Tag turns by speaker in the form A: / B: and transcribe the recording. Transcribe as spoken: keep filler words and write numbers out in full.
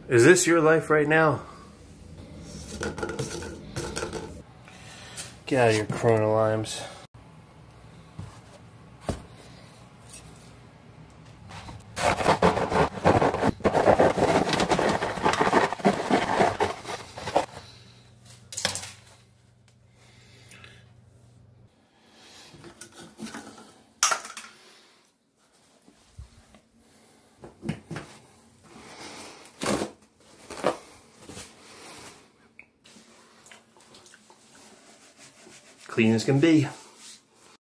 A: Is this your life right now? Get out of your Corona limes. Clean as can be.